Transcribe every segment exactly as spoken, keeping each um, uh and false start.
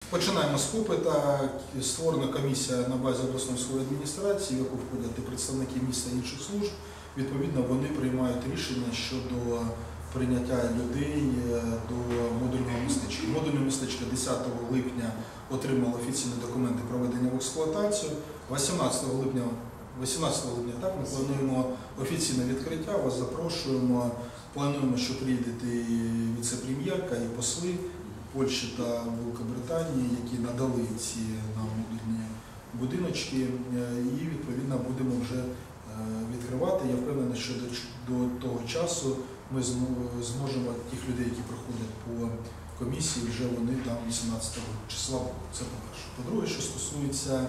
Починаємо з попиту. Створена комісія на базі обласної військової адміністрації, в яку входять і представники міста і інших служб. Відповідно, вони приймають рішення щодо прийняття людей до модульного містечка. Модульне містечко десятого липня отримало офіційні документи проведення в експлуатацію. вісімнадцятого липня, вісімнадцятого липня так, ми плануємо офіційне відкриття, вас запрошуємо. Плануємо, що приїдете і віце-прем'єрка, і посли Польщі та Великобританії, які надали ці нам модульні будиночки, і відповідно будемо вже відкривати. Я впевнений, що до того часу ми зможемо тих людей, які проходять по комісії, вже вони там вісімнадцятого числа. Це по-перше. По-друге, що стосується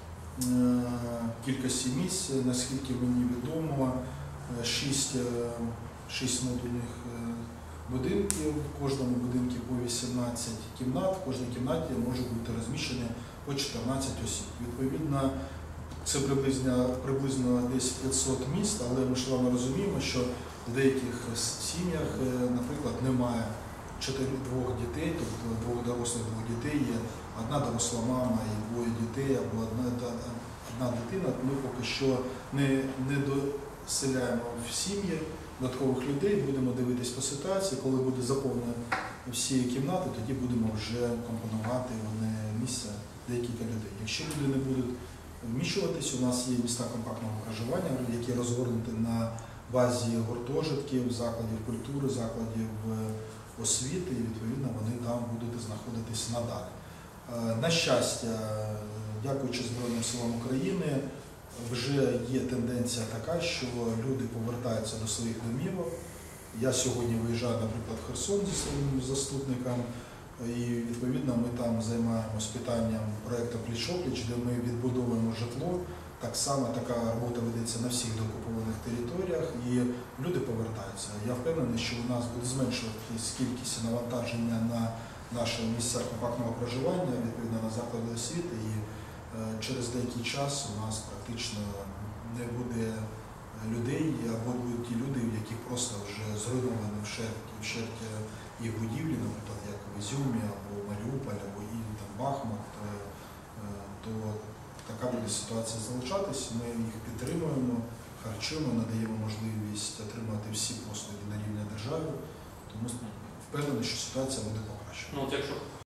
кількості місць, наскільки мені відомо, шість, шість модульних будинків, в кожному будинку по вісімнадцять кімнат, в кожній кімнаті може бути розміщено по чотирнадцять осіб. Відповідно, це приблизно, приблизно десь п'ятсот місць, але ми ж з вами розуміємо, що в деяких сім'ях, наприклад, немає чотирьох дітей, тобто двох дорослих, двох дітей, є одна доросла мама і двоє дітей, або одна, одна дитина. Ми поки що не, не доселяємо в сім'ї додаткових людей, будемо дивитись по ситуації. Коли буде заповнено всі кімнати, тоді будемо вже компонувати вони місця декілька людей. Якщо люди не будуть вміщуватись, у нас є міста компактного проживання, які розгорнуті на базі гуртожитків, закладів культури, закладів освіти, і відповідно вони там будуть знаходитись надалі. На щастя, дякуючи Збройним силам України, вже є тенденція така, що люди повертаються до своїх домівок. Я сьогодні виїжджаю, наприклад, в Херсон зі своїм заступником, і відповідно ми там займаємося питанням проєкту «Пліч-о-пліч», де ми відбудовуємо житло. Так само така робота ведеться на всіх деокупованих територіях, і люди повертаються. Я впевнений, що у нас буде зменшуватись кількість навантаження на наші місця компактного проживання, відповідно на заклади освіти, і через деякий час у нас практично не буде людей, або будуть ті люди, в яких просто вже зруйновані вщерть їх будівлі, наприклад, як в Ізюмі, або Маріуполь, або і там Бахмут, то така буде ситуація залишатись. Ми їх підтримуємо, харчуємо, надаємо можливість отримати всі послуги на рівні держави, тому впевнений, що ситуація буде покращена.